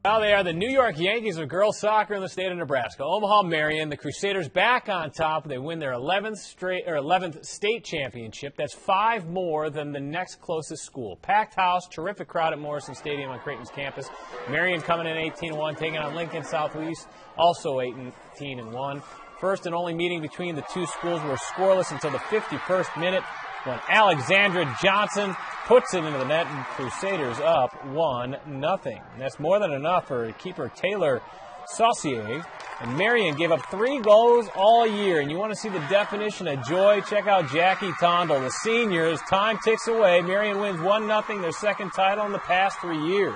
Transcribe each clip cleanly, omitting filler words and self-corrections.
Now they are the New York Yankees of girls soccer in the state of Nebraska. Omaha Marion, the Crusaders back on top. They win their 11th state championship. That's 5 more than the next closest school. Packed house, terrific crowd at Morrison Stadium on Creighton's campus. Marion coming in 18-1, taking on Lincoln Southeast, also 18-1. First and only meeting between the two schools were scoreless until the 51st minute when Alexandra Johnson puts it into the net, and Crusaders up 1-0. That's more than enough for keeper Taylor Saucier. And Marion gave up 3 goals all year. And you want to see the definition of joy? Check out Jackie Tondel, the seniors. Time ticks away. Marion wins 1-0, their second title in the past 3 years.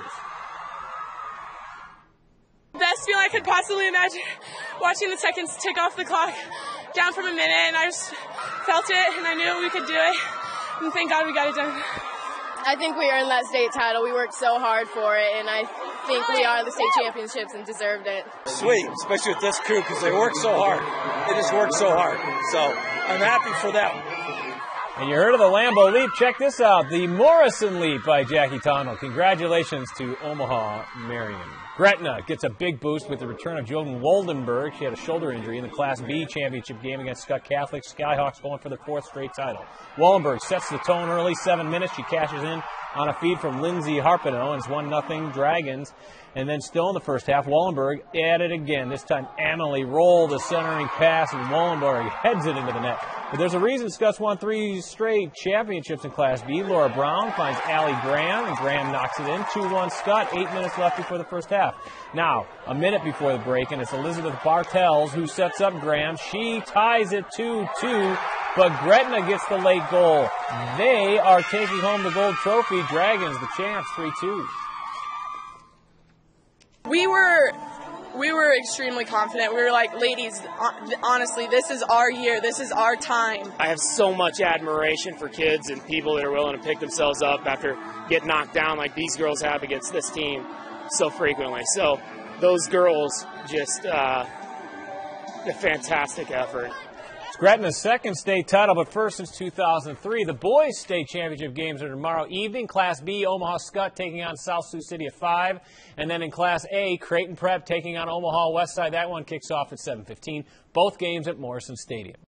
Best feeling I could possibly imagine, watching the seconds tick off the clock down from a minute, and I just felt it, and I knew we could do it, and thank God we got it done. I think we earned that state title. We worked so hard for it, and I think we are the state championships and deserved it. Sweet, especially with this crew, because they work so hard. They just work so hard. So I'm happy for them. And you heard of the Lambeau Leap. Check this out, the Morrison Leap by Jackie Tondel. Congratulations to Omaha Marion. Gretna gets a big boost with the return of Jordan Woldenberg. She had a shoulder injury in the Class B championship game against Scott Catholic. Skyhawks going for their 4th straight title. Woldenberg sets the tone early, 7 minutes. She cashes in on a feed from Lindsay Harpino, and it's 1-0 Dragons. And then still in the first half, Woldenberg at it again. This time, Emily rolled a centering pass, and Woldenberg heads it into the net. But there's a reason Scots won 3 straight championships in Class B. Laura Brown finds Allie Graham, and Graham knocks it in. 2-1 Scott, 8 minutes left before the first half. Now, a minute before the break, and it's Elizabeth Bartels who sets up Graham. She ties it 2-2, but Gretna gets the late goal. They are taking home the gold trophy. Dragons, the champs, 3-2. We were extremely confident. We were like, ladies, honestly, this is our year. This is our time. I have so much admiration for kids and people that are willing to pick themselves up after getting knocked down like these girls have against this team so frequently. So those girls just a fantastic effort. It's Gretna's 2nd state title, but first since 2003. The boys' state championship games are tomorrow evening. Class B, Omaha Scott taking on South Sioux City at 5. And then in Class A, Creighton Prep taking on Omaha Westside. That one kicks off at 7:15. Both games at Morrison Stadium.